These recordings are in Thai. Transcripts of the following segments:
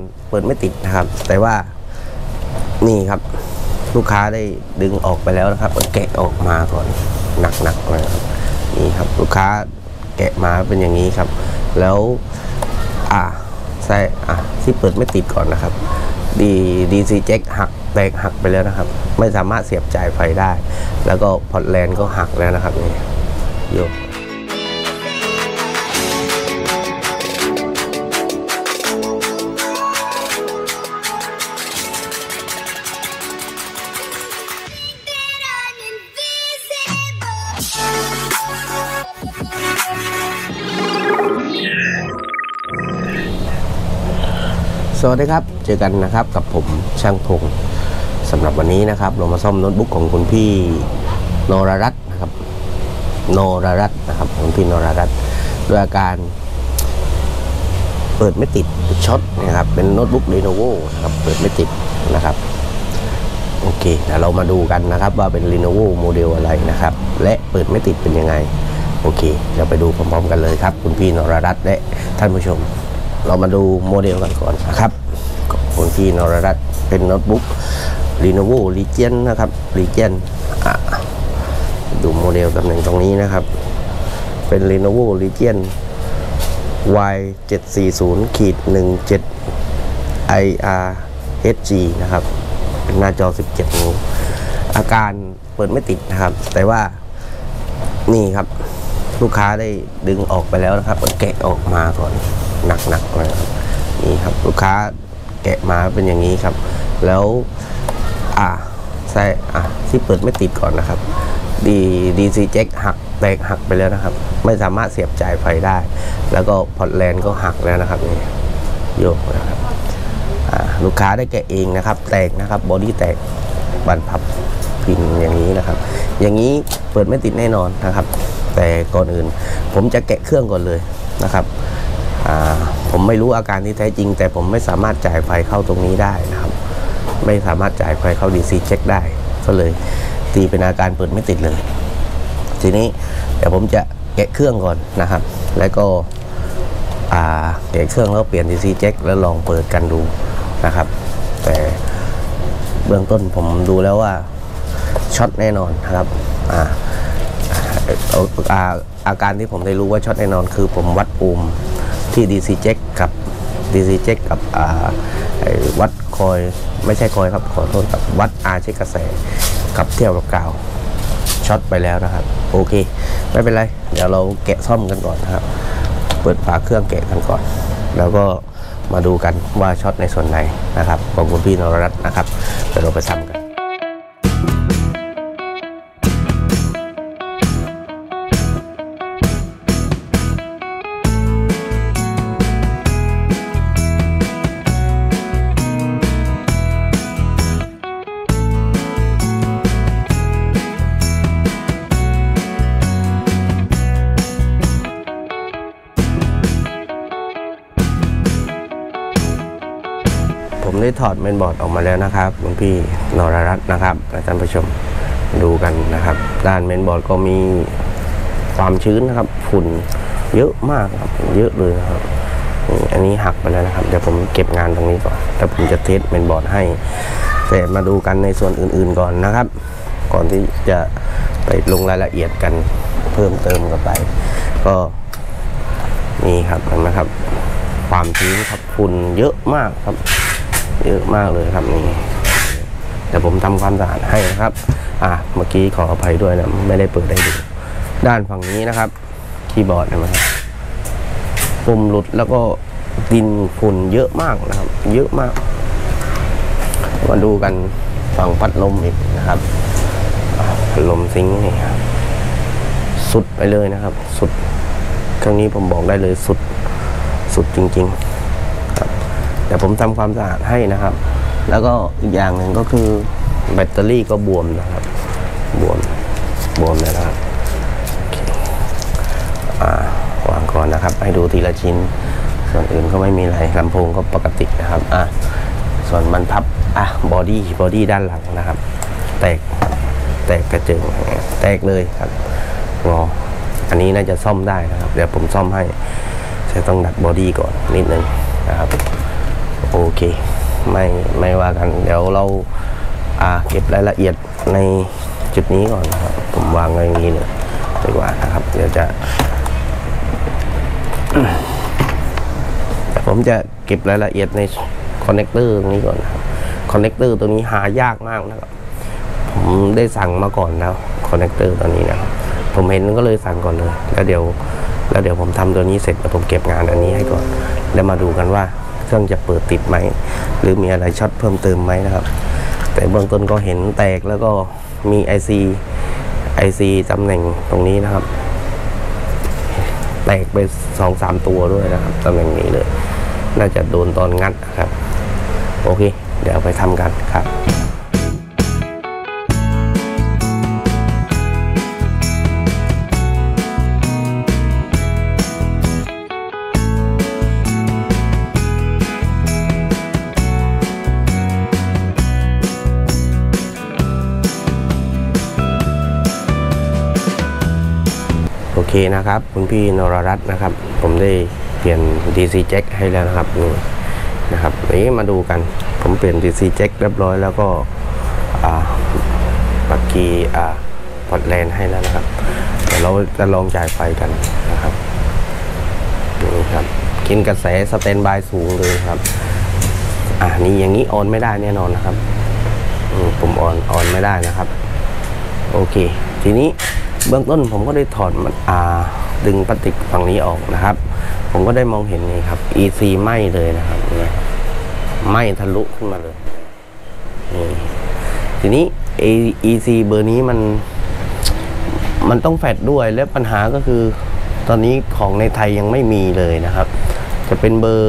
เปิดไม่ติดนะครับแต่ว่านี่ครับลูกค้าได้ดึงออกไปแล้วนะครับแกะออกมาก่อนหนักๆเลยครับนี่ครับลูกค้าแกะมาเป็นอย่างนี้ครับแล้วใส่ที่เปิดไม่ติดก่อนนะครับDC jack แตกหักไปแล้วนะครับไม่สามารถเสียบจ่ายไฟได้แล้วก็พอร์ตแลนด์ก็หักแล้วนะครับนี่โยกสวัสดีครับเจอกันนะครับกับผมช่างพงสำหรับวันนี้นะครับเรามาซ่อมโน้ตบุ๊กของคุณพี่นรรัตน์นะครับคุณพี่นรรัตน์ด้วยอาการเปิดไม่ติดช็อตนะครับเป็นโน้ตบุ๊ก Lenovo นะครับเปิดไม่ติดนะครับโอเคเดี๋ยวเรามาดูกันนะครับว่าเป็น Lenovo โมเดลอะไรนะครับและเปิดไม่ติดเป็นยังไงโอเคเดี๋ยวไปดูพร้อมๆกันเลยครับคุณพี่นรรัตน์และท่านผู้ชมเรามาดูโมเดลกันก่อนนะครับคุณพี่นรรัตน์เป็นโน้ตบุ๊ก Lenovo Legion นะครับ Legion ดูโมเดลตำแหน่งตรงนี้นะครับเป็น Lenovo Legion Y740-17 IRHG นะครับเป็นหน้าจอ17 นิ้วอาการเปิดไม่ติดนะครับแต่ว่านี่ครับลูกค้าได้ดึงออกไปแล้วนะครับแกะออกมาก่อนหนักๆเลยครับนี่ครับลูกค้าแกะมาเป็นอย่างนี้ครับแล้วใส่ที่เปิดไม่ติดก่อนนะครับDC jack แตกหักไปแล้วนะครับไม่สามารถเสียบจ่ายไฟได้แล้วก็พอร์ตแลนด์ก็หักแล้วนะครับนี่โยกนะครับลูกค้าได้แกะเองนะครับแตกนะครับบอดี้แตกบานพับพินอย่างนี้นะครับอย่างนี้เปิดไม่ติดแน่นอนนะครับแต่ก่อนอื่นผมจะแกะเครื่องก่อนเลยนะครับผมไม่รู้อาการที่แท้จริงแต่ผมไม่สามารถจ่ายไฟเข้าตรงนี้ได้นะครับไม่สามารถจ่ายไฟเข้า DC jack ได้ก็เลยตีเป็นอาการเปิดไม่ติดเลยทีนี้เดี๋ยวผมจะแกะเครื่องก่อนนะครับแล้วก็แกะเครื่องแล้วเปลี่ยน DC jack แล้วลองเปิดกันดูนะครับแต่เบื้องต้นผมดูแล้วว่าช็อตแน่นอนนะครับอาการที่ผมได้รู้ว่าช็อตแน่นอนคือผมวัดปูมที่ DC jack กับวัดคอยไม่ใช่คอยครับขอโทษกับวัดเช็คกระแสกับเทียบกับกาวช็อตไปแล้วนะครับโอเคไม่เป็นไรเดี๋ยวเราแกะซ่อมกันก่อนนะครับเปิดฝาเครื่องแกะกันก่อนแล้วก็มาดูกันว่าช็อตในส่วนไหนนะครับของคุณพี่นรรัตน์นะครับเดี๋ยวเราไปซ้ำกันผมได้ถอดเมนบอร์ดออกมาแล้วนะครับคุณพี่นรรัตน์นะครับท่านผู้ชมดูกันนะครับด้านเมนบอร์ดก็มีความชื้นนะครับฝุ่นเยอะมากครับเยอะเลยนะครับอันนี้หักไปแล้วนะครับเดี๋ยวผมเก็บงานตรงนี้ก่อนแต่ผมจะเทสเมนบอร์ดให้แต่มาดูกันในส่วนอื่นๆก่อนนะครับก่อนที่จะไปลงรายละเอียดกันเพิ่มเติมกันไปก็นี่ครับเห็นไหมครับความชื้นครับฝุ่นเยอะมากครับเยอะมากเลยครับนี่เดี๋ยวผมทำความสะอาดให้นะครับเมื่อกี้ขออภัยด้วยนะไม่ได้เปิดได้ดูด้านฝั่งนี้นะครับคีย์บอร์ดนะครับปุ่มหลุดแล้วก็ดินฝุ่นเยอะมากนะครับเยอะมากมาดูกันฝั่งพัดลมอีกนะครับพัดลมซิงค์นี่ครับสุดไปเลยนะครับสุดครั้งนี้ผมบอกได้เลยสุดจริงๆเดี๋ยวผมทำความสะอาดให้นะครับแล้วก็อีกอย่างหนึ่งก็คือแบตเตอรี่ก็บวมนะครับบวมเลยนะครับวางก่อนนะครับให้ดูทีละชิ้นส่วนอื่นก็ไม่มีอะไรลำโพงก็ปกตินะครับส่วนมันพับบอดี้ด้านหลังนะครับแตกกระเจิงแตกเลยครับงออันนี้น่าจะซ่อมได้นะครับเดี๋ยวผมซ่อมให้จะต้องดัดบอดี้ก่อนนิดนึงนะครับโโอเคไม่ว่ากันเดี๋ยวเราเก็บรายละเอียดในจุดนี้ก่อนนะครับผมวางไว้อย่างนี้เลยดีกว่านะครับเดี๋ยวผมจะเก็บรายละเอียดในคอนเนคเตอร์ตรงนี้ก่อนนะครับคอนเนคเตอร์ตัวนี้หายากมากนะครับผมได้สั่งมาก่อนแล้วคอนเนคเตอร์ตัวนี้นะครับผมเห็นก็เลยสั่งก่อนเลยแล้วเดี๋ยวผมทำตัวนี้เสร็จแล้วผมเก็บงานอันนี้ให้ก่อนแล้วมาดูกันว่าเครื่องจะเปิดติดไหมหรือมีอะไรช็อตเพิ่มเติมไหมนะครับแต่เบื้องต้นก็เห็นแตกแล้วก็มี IC ตำแหน่งตรงนี้นะครับแตกไป 2-3 ตัวด้วยนะครับตำแหน่งนี้เลยน่าจะโดนตอนงัดครับโอเคเดี๋ยวไปทำกันครับโอเคนะครับคุณพี่นรรัตน์นะครับผมได้เปลี่ยน DC Jack ให้แล้วนะครับนี่นะครับนี้มาดูกันผมเปลี่ยน DC Jack เรียบร้อยแล้วก็ปักกีพอร์ตแลนด์ให้แล้วนะครับเดี๋ยวเราจะลองจ่ายไฟกันนะครับนี่ครับกินกระแสสแตนบายสูงเลยครับนี่อย่างนี้ออนไม่ได้แน่นอนนะครับผมออนไม่ได้นะครับโอเคทีนี้เบื้องต้นผมก็ได้ถอดมันดึงพลาสติกฝั่งนี้ออกนะครับผมก็ได้มองเห็นนี่ครับ EC ไหม้เลยนะครับไหม้ทะลุขึ้นมาเลยทีนี้ EC เบอร์นี้มันต้องแฟดด้วยและปัญหาก็คือตอนนี้ของในไทยยังไม่มีเลยนะครับจะเป็นเบอร์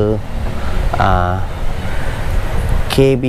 KB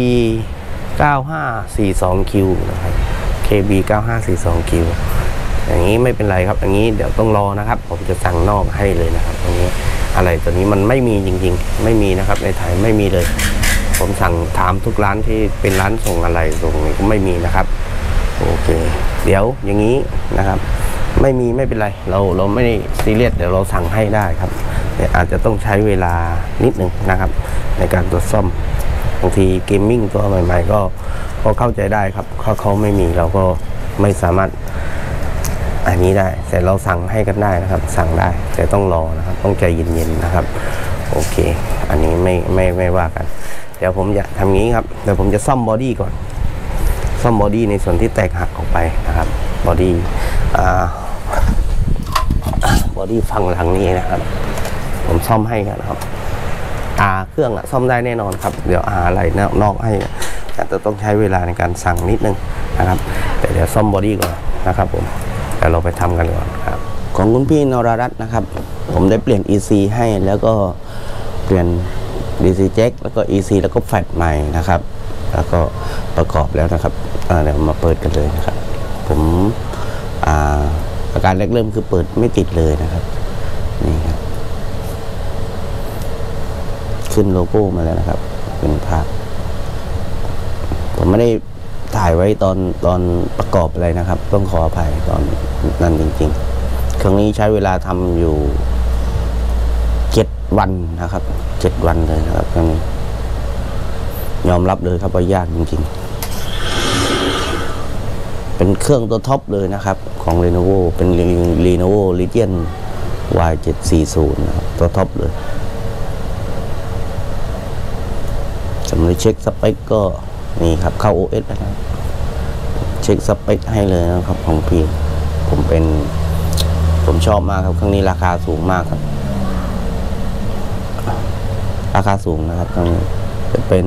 9542Q นะครับ KB 9542Qอย่างนี้ไม่เป็นไรครับอย่างนี้เดี๋ยวต้องรอนะครับผมจะสั่งนอกให้เลยนะครับตรงนี้อะไรตัวนี้มันไม่มีจริงๆไม่มีนะครับในไทยไม่มีเลยผมสั่งถามทุกร้านที่เป็นร้านส่งอะไรส่งนี้ก็ไม่มีนะครับโอเคเดี๋ยวอย่างนี้นะครับไม่มีไม่เป็นไรเราไม่ได้ซีเรียสเดี๋ยวเราสั่งให้ได้ครับแต่อาจจะต้องใช้เวลานิดนึงนะครับในการตรวจซ่อมบางทีเกมมิ่งตัวใหม่ๆก็เข้าใจได้ครับเขาไม่มีเราก็ไม่สามารถอันนี้ได้แต่เราสั่งให้กันได้นะครับสั่งได้แต่ต้องรอนะครับต้องใจเย็นๆนะครับโอเคอันนี้ไม่ว่ากันเดี๋ยวผมจะทำงี้ครับเดี๋ยวผมจะซ่อมบอดี้ก่อนซ่อมบอดี้ในส่วนที่แตกหักออกไปนะครับบอดี้ฝั่งหลังนี้นะครับผมซ่อมให้กันครับเครื่องซ่อมได้แน่นอนครับเดี๋ยวอะไรนอกให้แต่ต้องใช้เวลาในการสั่งนิดนึงนะครับแต่เดี๋ยวซ่อมบอดี้ก่อนนะครับผมเดี๋ยวเราไปทำกันก่อนครับของคุณพี่นรรัตน์นะครับผมได้เปลี่ยน EC ให้แล้วก็เปลี่ยน DC Jack แล้วก็ EC แล้วก็แฟลชใหม่นะครับแล้วก็ประกอบแล้วนะครับเดี๋ยวมาเปิดกันเลยนะครับผมอาการแรกเริ่มคือเปิดไม่ติดเลยนะครับนี่ครับขึ้นโลโก้มาแล้วนะครับเป็นภาพผมไม่ได้ถ่ายไว้ตอนประกอบอะไรนะครับต้องขออภัยตอนนั้นจริงๆครั้งนี้ใช้เวลาทำอยู่7 วันนะครับ7 วันเลยนะครับครั้งนี้ยอมรับเลยครับว่ายากจริงๆเป็นเครื่องตัวท็อปเลยนะครับของ Lenovo เป็น Lenovo Legion Y740 นะครับตัวท็อปเลยสำหรับเช็คสเปคก็นี่ครับเข้า OS นะครับเช็คสเปคให้เลยนะครับของพี่ผมชอบมากครับครั้งนี้ราคาสูงมากครับราคาสูงนะครับครั้งนี้จะเป็น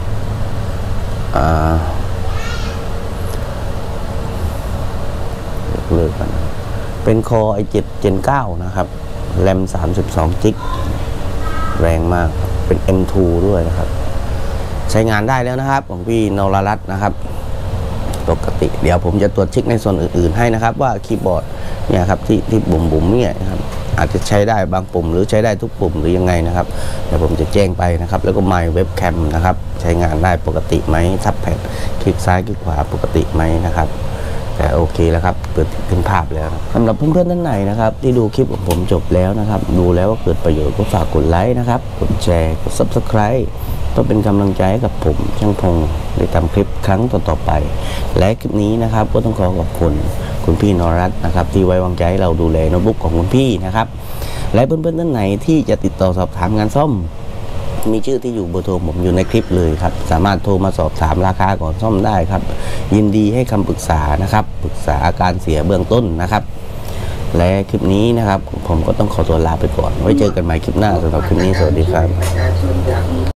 เลยกันเป็นคอ i7 Gen 9นะครับแรม32 จิกแรงมากเป็น M2 ด้วยนะครับใช้งานได้แล้วนะครับของพี่นรรัตน์นะครับปกติเดี๋ยวผมจะตรวจเช็คในส่วนอื่นๆให้นะครับว่าคีย์บอร์ดเนี่ยครับที่บุ๋มเนี่ยนะครับอาจจะใช้ได้บางปุ่มหรือใช้ได้ทุกปุ่มหรือยังไงนะครับเดี๋ยวผมจะแจ้งไปนะครับแล้วก็ไมค์เว็บแคมนะครับใช้งานได้ปกติไหมทับแพดคลิกซ้ายคลิกขวาปกติไหมนะครับแต่โอเคแล้วครับเปิดเป็นภาพแล้วสำหรับเพื่อนๆท่านไหนนะครับที่ดูคลิปของผมจบแล้วนะครับดูแล้วว่าเกิดประโยชน์ก็ฝากกดไลค์นะครับกดแชร์กด Subscribe เพื่อเป็นกำลังใจให้กับผมช่างพงได้ทำคลิปครั้งต่อๆไปและคลิปนี้นะครับก็ต้องขอขอบคุณพี่นรัตน์นะครับที่ไว้วางใจให้เราดูแลโน้ตบุ๊กของคุณพี่นะครับและเพื่อนๆท่านไหนที่จะติดต่อสอบถามงานซ่อมมีชื่อที่อยู่เบอร์โทรผมอยู่ในคลิปเลยครับสามารถโทรมาสอบถามราคาก่อนซ่อมได้ครับยินดีให้คำปรึกษานะครับปรึกษาอาการเสียเบื้องต้นนะครับและคลิปนี้นะครับผมก็ต้องขอตัวลาไปก่อนไว้เจอกันใหม่คลิปหน้าสำหรับคลิปนี้สวัสดีครับ